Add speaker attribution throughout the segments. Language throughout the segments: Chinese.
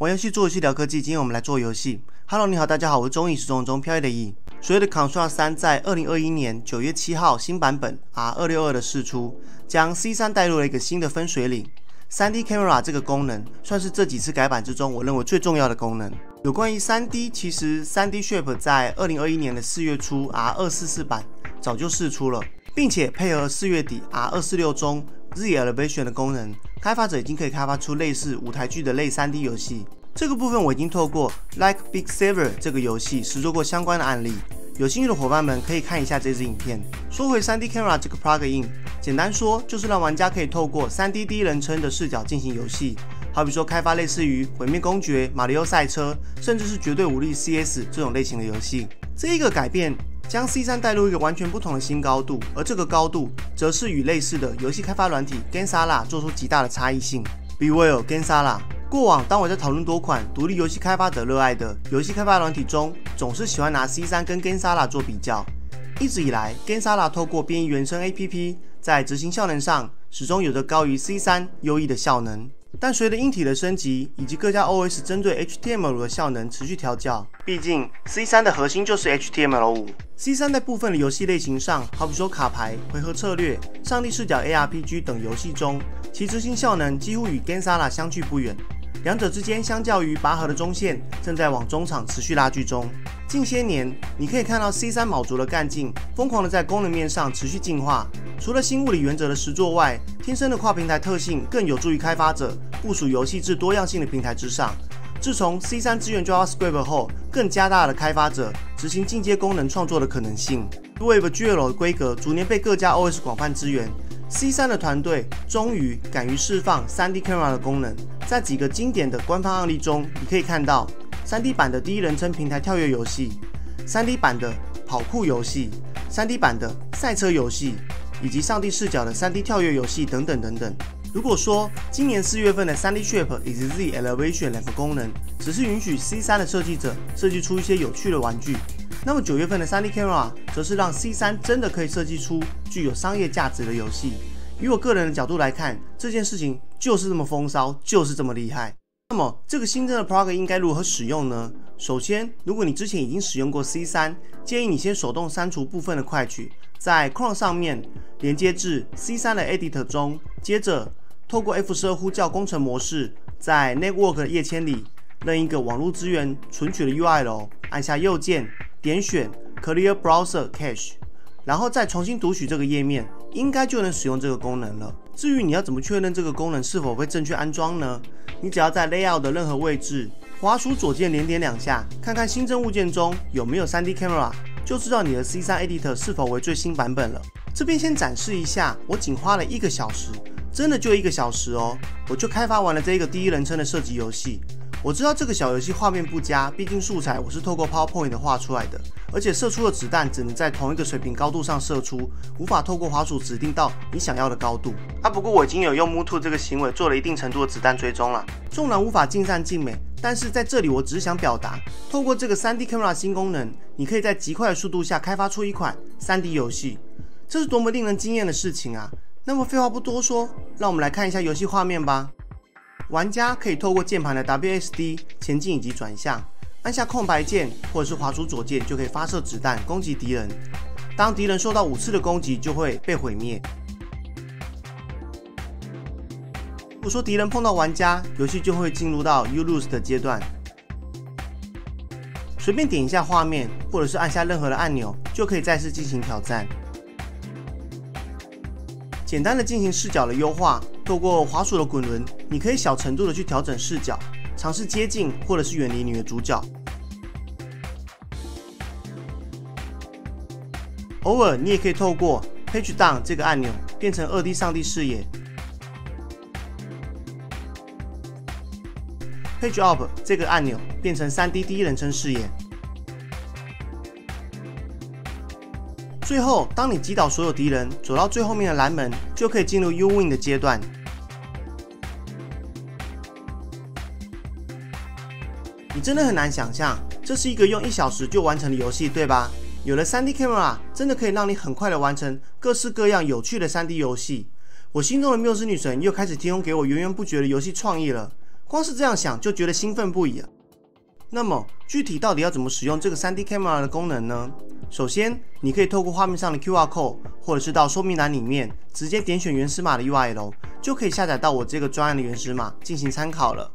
Speaker 1: 玩游戏做游戏聊科技，今天我们来做游戏。Hello， 你好，大家好，我是中意时钟中飘逸的逸。所谓的 Contra 3在2021年9月7号新版本 R262 的释出，将 C3 带入了一个新的分水岭。3D Camera 这个功能算是这几次改版之中我认为最重要的功能。有关于 3D， 其实 3D Shape 在2021年的4月初 R244 版早就释出了，并且配合4月底 R246 中 Z Elevation 的功能，开发者已经可以开发出类似舞台剧的类 3D 游戏。这个部分我已经透过 Like Big Saver 这个游戏实作过相关的案例，有兴趣的伙伴们可以看一下这支影片。说回 3D Camera 这个 plugin， 简单说就是让玩家可以透过 3D 第一人称的视角进行游戏，好比说开发类似于毁灭公爵、马里奥赛车，甚至是绝对武力 CS 这种类型的游戏。这一个改变将 C3 带入一个完全不同的新高度，而这个高度则是与类似的游戏开发软体 Gensala 做出极大的差异性。Beware Gensala。过往，当我在讨论多款独立游戏开发者热爱的游戏开发软体中，总是喜欢拿 C3 跟 Gensala 做比较。一直以来 ，Gensala 透过编译原生 APP， 在执行效能上始终有着高于 C3 优异的效能。但随着硬体的升级以及各家 OS 针对 HTML5 的效能持续调教，毕竟 C3 的核心就是 HTML5。C3 在部分的游戏类型上，好比说卡牌、回合策略、上帝视角 ARPG 等游戏中，其执行效能几乎与 Gensala 相距不远。两者之间相较于拔河的中线，正在往中场持续拉锯中。近些年，你可以看到 C3 卯足了干劲，疯狂的在功能面上持续进化。除了新物理原则的实作外，天生的跨平台特性更有助于开发者部署游戏至多样性的平台之上。自从 C3 支援 JavaScript 后，更加大了开发者执行进阶功能创作的可能性。WebGL 的规格逐年被各家 OS 广泛支援。C3 的团队终于敢于释放 3D Camera 的功能，在几个经典的官方案例中，你可以看到 3D 版的第一人称平台跳跃游戏、3D 版的跑酷游戏、3D 版的赛车游戏，以及上帝视角的 3D 跳跃游戏等等等等。如果说今年4月份的 3D Shape 以及 Z Elevation 两个功能只是允许 C3 的设计者设计出一些有趣的玩具，那么9月份的 3D Camera 则是让 C3 真的可以设计出具有商业价值的游戏。以我个人的角度来看，这件事情就是这么风骚，就是这么厉害。那么这个新增的 plugin 应该如何使用呢？首先，如果你之前已经使用过 C3， 建议你先手动删除部分的快取，在 Chrome 上面连接至 C3 的 Editor 中，接着透过 F12 呼叫工程模式，在 Network 的页签里任一个网络资源存取的 URL， 按下右键点选 Clear Browser Cache， 然后再重新读取这个页面，应该就能使用这个功能了。至于你要怎么确认这个功能是否会正确安装呢？你只要在 Layout 的任何位置滑鼠左键连点2下，看看新增物件中有没有 3D Camera， 就知道你的 C3 Editor 是否为最新版本了。这边先展示一下，我仅花了1个小时，真的就1个小时哦，我就开发完了这一个第一人称的射击游戏。我知道这个小游戏画面不佳，毕竟素材我是透过 PowerPoint 画出来的，而且射出的子弹只能在同一个水平高度上射出，无法透过滑鼠指定到你想要的高度。不过我已经有用 Move To 这个行为做了一定程度的子弹追踪了。纵然无法尽善尽美，但是在这里我只是想表达，透过这个 3D Camera 新功能，你可以在极快的速度下开发出一款 3D 游戏，这是多么令人惊艳的事情啊！那么废话不多说，让我们来看一下游戏画面吧。玩家可以透过键盘的 WSD 前进以及转向，按下空白键或者是滑鼠左键就可以发射子弹攻击敌人。当敌人受到5次的攻击，就会被毁灭。如果说敌人碰到玩家，游戏就会进入到 You Lose 的阶段。随便点一下画面，或者是按下任何的按钮，就可以再次进行挑战。简单的进行视角的优化。透过滑鼠的滚轮，你可以小程度的去调整视角，尝试接近或者是远离你的主角。偶尔你也可以透过 Page Down 这个按钮变成2D 上帝视野， Page Up 这个按钮变成3D 第一人称视野。最后，当你击倒所有敌人，走到最后面的蓝门，就可以进入 You Win 的阶段。你真的很难想象，这是一个用1小时就完成的游戏，对吧？有了 3D Camera， 真的可以让你很快的完成各式各样有趣的 3D 游戏。我心中的缪斯女神又开始提供给我源源不绝的游戏创意了。 光是这样想就觉得兴奋不已了。那么具体到底要怎么使用这个 3D Camera 的功能呢？首先，你可以透过画面上的 QR Code， 或者是到说明栏里面直接点选原始码的 URL， 就可以下载到我这个专案的原始码进行参考了。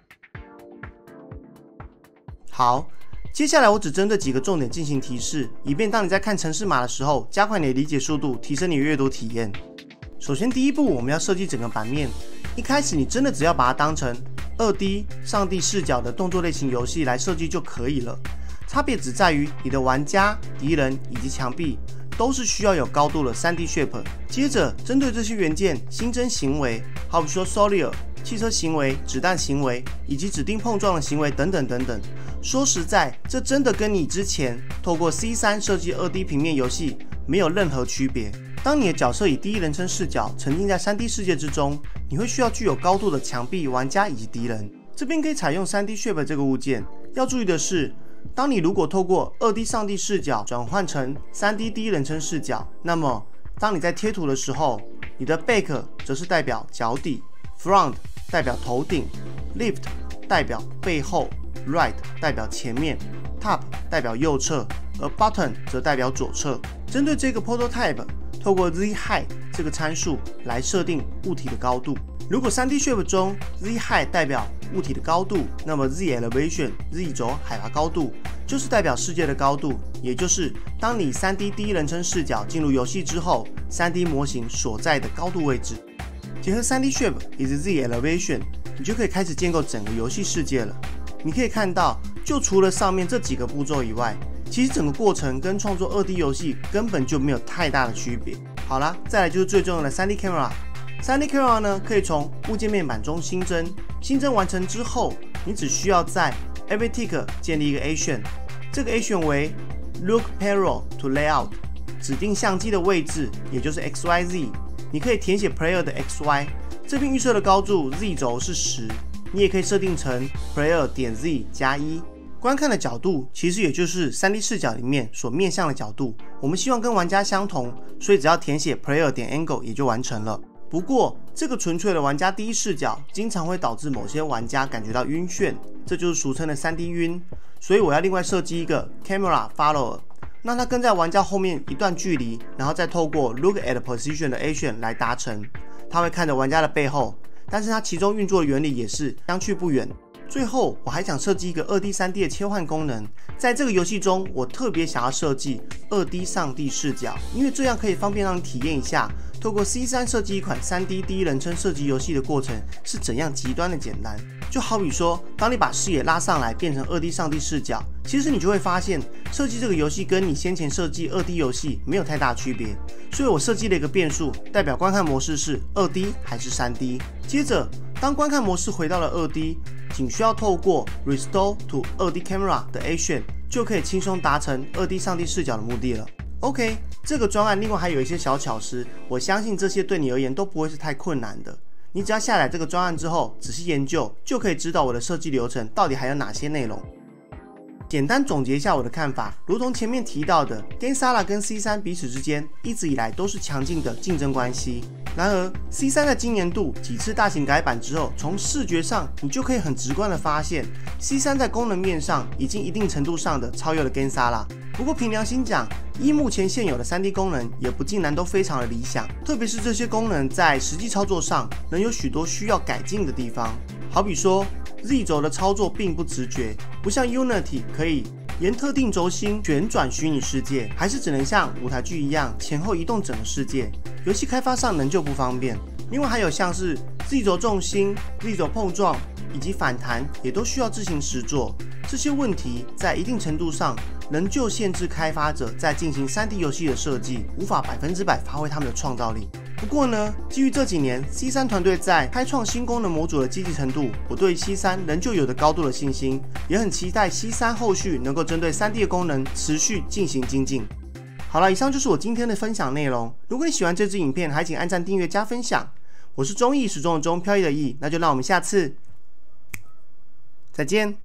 Speaker 1: 好，接下来我只针对几个重点进行提示，以便当你在看程式码的时候，加快你的理解速度，提升你的阅读体验。首先，第一步我们要设计整个版面。一开始你真的只要把它当成 2D 上帝视角的动作类型游戏来设计就可以了。差别只在于你的玩家、敌人以及墙壁都是需要有高度的 3D shape。接着，针对这些元件新增行为，好比说 Soldier 汽车行为、子弹行为以及指定碰撞的行为等等等等。说实在，这真的跟你之前透过 C3 设计 2D 平面游戏没有任何区别。当你的角色以第一人称视角沉浸在 3D 世界之中，你会需要具有高度的墙壁、玩家以及敌人。这边可以采用 3D Shape 这个物件。要注意的是，当你如果透过 2D 上帝视角转换成 3D 第一人称视角，那么当你在贴图的时候，你的 Back 则是代表脚底， Front 代表头顶， Left 代表背后， Right 代表前面， Top 代表右侧，而 Bottom 则代表左侧。针对这个 Prototype， 透过 Z-Height 这个参数来设定物体的高度。如果 3D Shape 中 Z-Height 代表物体的高度，那么 Z-Elevation Z 轴海拔高度就是代表世界的高度，也就是当你 3D 第一人称视角进入游戏之后 ，3D 模型所在的高度位置。结合 3D Shape 以及 Z-Elevation， 你就可以开始建构整个游戏世界了。你可以看到，就除了上面这几个步骤以外，其实整个过程跟创作 2D 游戏根本就没有太大的区别。好啦，再来就是最重要的 3D Camera。3D Camera 呢，可以从物件面板中新增，新增完成之后，你只需要在 AveTick 建立一个 Action， 这个 Action 为 Look Parallel to Layout， 指定相机的位置，也就是 XYZ， 你可以填写 Player 的 XY， 这边预设的高度 Z 轴是10，你也可以设定成 Player 点 Z 加1。观看的角度其实也就是 3D 视角里面所面向的角度，我们希望跟玩家相同，所以只要填写 Player 点 Angle 也就完成了。不过，这个纯粹的玩家第一视角经常会导致某些玩家感觉到晕眩，这就是俗称的 3D 晕。所以我要另外设计一个 Camera Follower， 让它跟在玩家后面一段距离，然后再透过 Look at Position 的 Action 来达成。它会看着玩家的背后，但是它其中运作的原理也是相去不远。最后，我还想设计一个 2D、3D 的切换功能。在这个游戏中，我特别想要设计 2D 上帝视角，因为这样可以方便让你体验一下，透过 C3 设计一款 3D 第一人称射击游戏的过程是怎样极端的简单。就好比说，当你把视野拉上来变成 2D 上帝视角，其实你就会发现，设计这个游戏跟你先前设计 2D 游戏没有太大区别。所以我设计了一个变数，代表观看模式是 2D 还是 3D。接着，当观看模式回到了 2D， 仅需要透过 Restore to 2D Camera 的 Action， 就可以轻松达成 2D 上帝视角的目的了。OK， 这个专案另外还有一些小巧思，我相信这些对你而言都不会是太困难的。你只要下载这个专案之后，仔细研究，就可以知道我的设计流程到底还有哪些内容。简单总结一下我的看法，如同前面提到的 Gensala 跟 C3 彼此之间一直以来都是强劲的竞争关系。然而 C3 在今年度几次大型改版之后，从视觉上你就可以很直观的发现 C3 在功能面上已经一定程度上的超越了 Gensala。不过凭良心讲，依目前现有的 3D 功能也不尽然都非常的理想，特别是这些功能在实际操作上仍有许多需要改进的地方。好比说 Z 轴的操作并不直觉，不像 Unity 可以沿特定轴心旋转虚拟世界，还是只能像舞台剧一样前后移动整个世界，游戏开发上仍旧不方便。另外还有像是 Z 轴重心、Z 轴碰撞以及反弹也都需要自行实作，这些问题在一定程度上仍旧限制开发者在进行 3D 游戏的设计，无法100%发挥他们的创造力。不过呢，基于这几年 C3 团队在开创新功能模组的积极程度，我对 C3 仍旧有着高度的信心，也很期待 C3 后续能够针对 3D 的功能持续进行精进。好了，以上就是我今天的分享内容。如果你喜欢这支影片，还请按赞、订阅、加分享。我是中意，始终的中，飘逸的逸，那就让我们下次再见。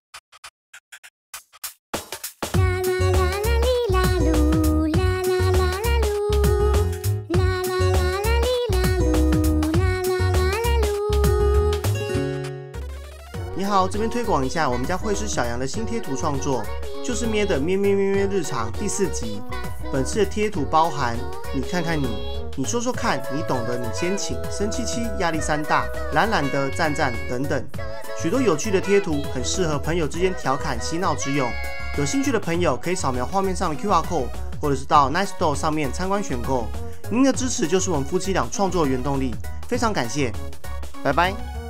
Speaker 1: 好，这边推广一下我们家绘师小杨的新贴图创作，就是咩的咩咩咩咩日常第4集。本次的贴图包含你看看你说说看，你懂得你先请，生气气，压力山大，懒懒的，赞赞等等，许多有趣的贴图，很适合朋友之间调侃嬉闹之用。有兴趣的朋友可以扫描画面上的 QR code， 或者是到 Nice Store 上面参观选购。您的支持就是我们夫妻俩创作的原动力，非常感谢，拜拜。